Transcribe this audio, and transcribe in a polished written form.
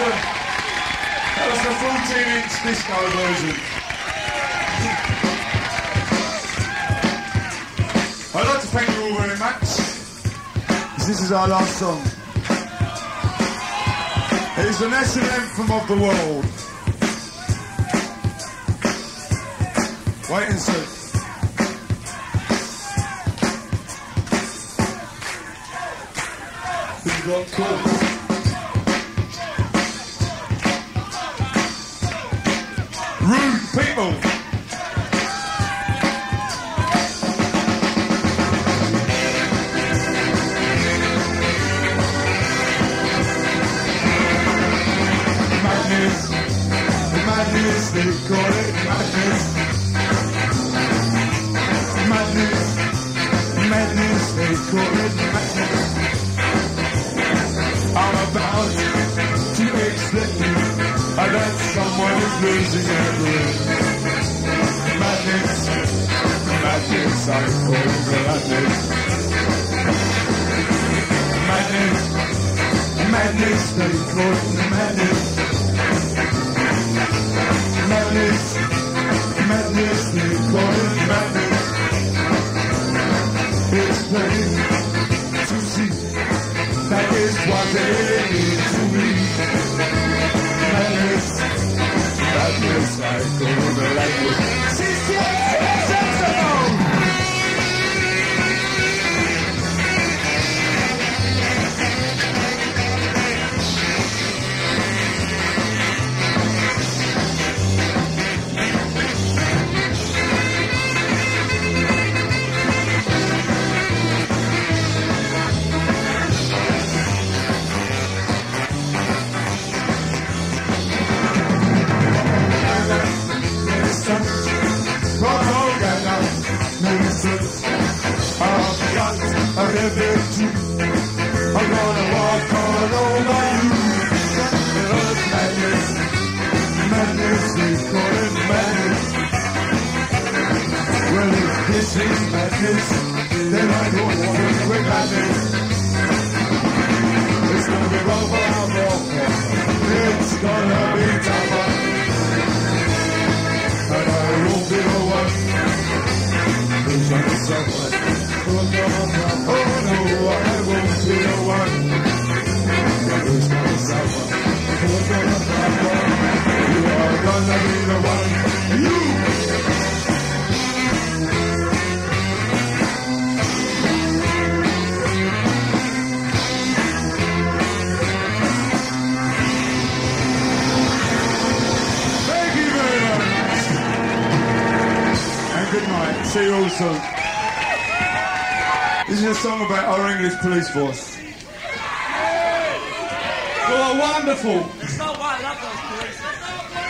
That was the 14-inch disco version. I'd like to thank you all very much. This is our last song. It is the national anthem of the world. Wait and see. We've got chords. Rude people. Madness, they call it madness. Madness, madness, they call it madness. I'm about to explain that someone is losing their brain. Madness, madness, I call it madness. Madness, madness, they call it madness. Madness, madness, they call it madness. It's plain to see, that is what they need to read. Madness, madness, I call it madness. I'm gonna walk all over you. Madness, madness, they call it madness. Well, if this is madness, then I don't want to quit madness. It's gonna be rougher and rougher. It's gonna be tougher. And I won't be the one who's gonna suffer. Oh no, I won't be the one who's gonna suffer. Who's gonna suffer? You are gonna be the one. You! Thank you very much. And good night. See you all soon. This is a song about our English police force. Oh, wonderful! It's so why I love those police.